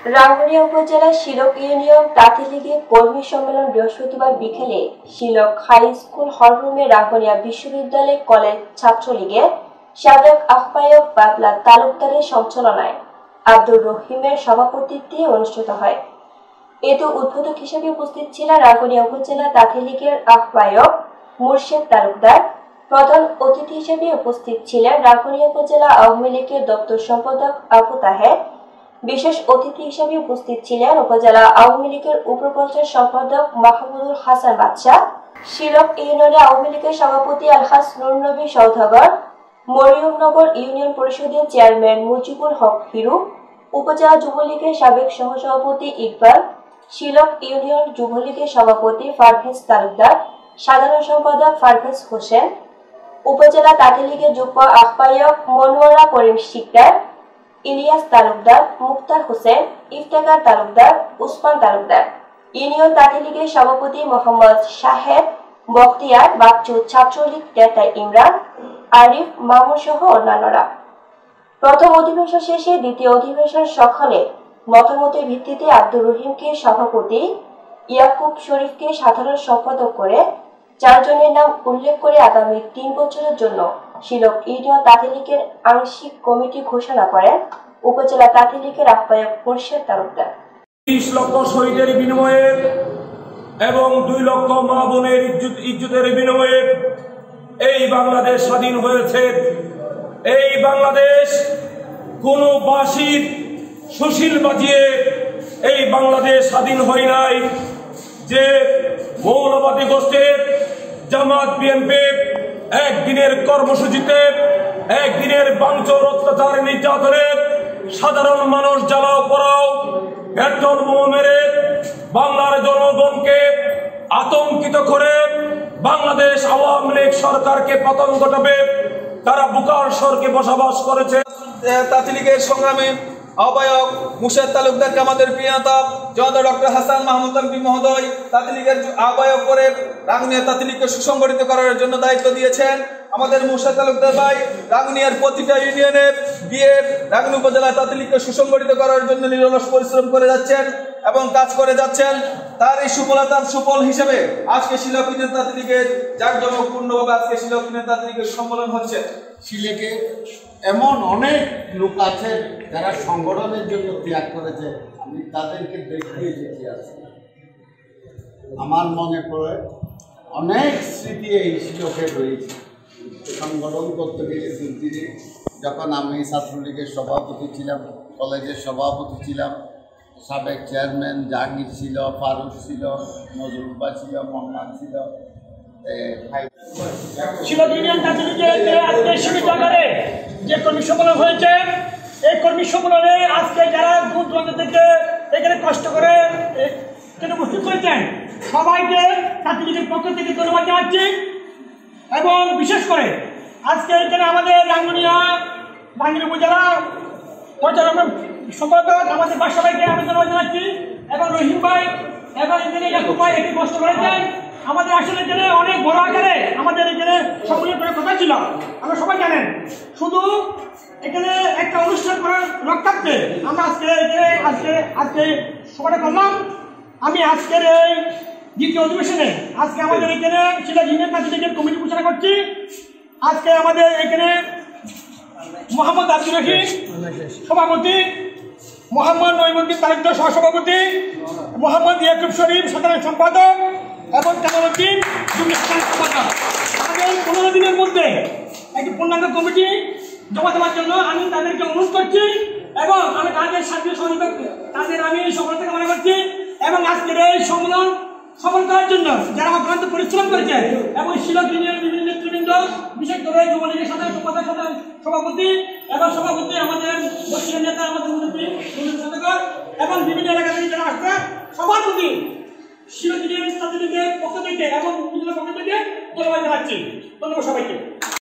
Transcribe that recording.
রাঙ্গুনিয়া উপজেলার শিলক ইউনিয়ন তাঁতি লীগের কর্মী সম্মেলন বৃহস্পতিবার বিকেলে শিলক হাই স্কুল হলরুমে রাঙ্গুনিয়া বিশ্ববিদ্যালয় কলেজ ছাত্রলীগের সাবেক আহ্বায়ক বাবলা তালুকদারের সঞ্চালনায় আব্দুর রহিমের সভাপতিত্বে অনুষ্ঠিত হয়। এতে উদ্বোধক হিসেবে উপস্থিত ছিলেন রাঙ্গুনিয়া উপজেলা তাঁতি লীগের আহ্বায়ক মুর্শেদ তালুকদার। প্রধান অতিথি হিসেবে উপস্থিত ছিলেন রাঙ্গুনিয়া উপজেলা আওয়ামী লীগের দপ্তর সম্পাদক আবু তাহের। বিশেষ অতিথি হিসেবে উপস্থিত ছিলেন উপজেলা আওয়ামী লীগের উপপ্রচার সম্পাদক মাহমুদুল হাসান বাদশাহ, শিলক ইউনিয়নের আওয়ামী লীগের সভাপতি আলহাজ নুর নবী সওদাগর, মরিয়মনগর ইউনিয়ন পরিষদের চেয়ারম্যান মুজিবুল হক হিরু, উপজেলা যুবলীগের সাবেক সহসভাপতি ইকবাল, শিলক ইউনিয়ন যুবলীগের সভাপতি পারভেজ তালুকদার, সাধারণ সম্পাদক পারভেজ হোসেন, উপজেলা তাঁতি লীগের যুগ্ম আহ্বায়ক মনোয়ারা করিম শিকদার, ইলিয়াস তালুকদার, মুক্তার হোসেন, ইফতেখার তালুকদার, উসমান তালুকদার, ইউনিয়ন তাঁতি লীগের সভাপতি মোহাম্মদ শাহেদ, বখতিয়ার, বাচ্চু, ছাত্রলীগ নেতা ইমরান, আরিফ, মামুন সহ অন্যান্যরা। প্রথম অধিবেশন শেষে দ্বিতীয় অধিবেশন সকালে মতামতের ভিত্তিতে আব্দুর রহিমকে সভাপতি, ইয়াকুব শরীফকে সাধারণ সম্পাদক করে 4 জনের নাম উল্লেখ করে আগামী 3 বছরের জন্য শিলক ইউনিয়ন তাঁতি লীগের আংশিক কমিটি ঘোষণা করেন উপজেলা তাঁতি লীগের আহ্বায়ক মুর্শেদ তালুকদার। 30 লক্ষ শহীদের বিনিময়ে এবং 2 লক্ষ মা বোনের ইজ্জতের বিনিময়ে এই বাংলাদেশ স্বাধীন হয়েছে। এই বাংলাদেশ কোন বাঁশির সুশীল বাজিয়ে এই বাংলাদেশ স্বাধীন হয় নাই। যে মৌলবাদী গোষ্ঠীর জামাত বিএনপি একদিনের কর্মসূচিতে, একদিনের বাঞ্ছর অত্যাচার নির্যাতনে সাধারণ মানুষ জ্বালাও পড়াও পেট্রোল বোমা মেরে বাংলার জনগণকে আতঙ্কিত করে বাংলাদেশ আওয়ামী লীগ সরকারকে পতন ঘটাবে তারা বুকার স্বর্গে বসবাস করেছে। তাঁতি লীগের সংগ্রামী আহ্বায়ক মুর্শেদ তালুকদারকে আমাদের প্রিয় নেতা জনাব ডক্টর হাসান মাহমুদ এমপি মহোদয় তাঁতি লীগের আহ্বায়ক করে রাঙ্গুনিয়া তাঁতি লীগকে সুসংগঠিত করার জন্য দায়িত্ব দিয়েছেন। আমাদের মুর্শেদ তালুকদার ভাই রাঙ্গুনিয়ার প্রতিটা ইউনিয়নে গিয়ে রাঙ্গুনি উপজেলা তাঁতি লীগকে সুসংগঠিত করার জন্য নিরলস পরিশ্রম করে যাচ্ছেন এবং কাজ করে যাচ্ছেন। তার এই সুফলতার সুফল হিসেবে আজকে শিলক ইউনিয়ন তাঁতি লীগের জাঁকজমকপূর্ণভাবে আজকে শিলক ইউনিয়ন তাঁতি লীগের সম্মেলন হচ্ছে। শিলকে এমন অনেক লোক আছে যারা সংগঠনের জন্য ত্যাগ করেছে, আমি তাদেরকে দেখিয়ে যেতে আছি। আমার মনে পড়ে অনেক স্মৃতি এই শিলকে রয়েছে। সংগঠন করতে গিয়ে দিনে যখন আমি ছাত্রলীগের সভাপতি ছিলাম, কলেজের সভাপতি ছিলাম, সাবেক চেয়ারম্যান জাহাঙ্গীর ছিল, ফারুক ছিল, নজরুল ভাই ছিল, মোহাম্মদ ছিল। শিলক ইউনিয়ন তাঁতি লীগের আজকে সীমিত আকারে যে কর্মী সম্মেলন হয়েছে, এই কর্মী সম্মেলনে আজকে যারা দূর দূরান্ত থেকে এখানে কষ্ট করে এখানে উপস্থিত হয়েছেন সবাইকে তাঁতি লীগের পক্ষ থেকে ধন্যবাদ জানাচ্ছি। এবং বিশেষ করে আজকে এখানে আমাদের রাঙ্গুনিয়া উপজেলা পরিচালক সম্পাদক আমাদের সবাইকে আমি ধন্যবাদ জানাচ্ছি এবং রহিম ভাই এবং এখানে ইয়াকুব ভাই একটি কষ্ট করেছেন। আমাদের আসলে এখানে অনেক বড় আকারে আমাদের এখানে সম্মেলন করার কথা ছিল, আমরা সবাই জানেন। শুধু এখানে একটা অনুষ্ঠান করার রক্ষার্থে আমরা আজকে সবাই করলাম। আমি আজকের এই দ্বিতীয় অধিবেশনে আজকে আমাদের এখানে শিলক ইউনিয়ন তাঁতি লীগের কমিটি ঘোষণা করছি। আজকে আমাদের এখানে মোহাম্মদ আব্দুর রহিম সভাপতি, মোহাম্মদ নঈমুদ্দিন তালুকদার সহসভাপতি, মোহাম্মদ ইয়াকুব শরীফ সাধারণ সম্পাদক এবং কামালউদ্দিন সম্পাদক। আমাদের 15 দিনের মধ্যে একটি পূর্ণাঙ্গ কমিটি জমা দেওয়ার জন্য আমি তাদেরকে অনুরোধ করছি এবং আমি তাদের সাথে সহযোগিতা তাদের আমি সফলতা কামনা করছি। এবং আজকের এই সম্মেলন সফল করার জন্য যারা অক্লান্ত পরিশ্রম করেছে এবং শিলক ইউনিয়নের বিভিন্ন নেতৃবৃন্দ, বিশেষ করে যুবলীগের সাধারণ সম্পাদক সভাপতি এবং সভাপতি আমাদের বর্ষীয় নেতা আমাদের সদস্যগণ এবং বিভিন্ন এলাকা থেকে যারা আসছে সবার প্রতি শিলক ইউনিয়ন তাঁতি লীগের পক্ষ থেকে এবং উপজেলার পক্ষ থেকে ধন্যবাদ জানাচ্ছি। ধন্যবাদ সবাইকে।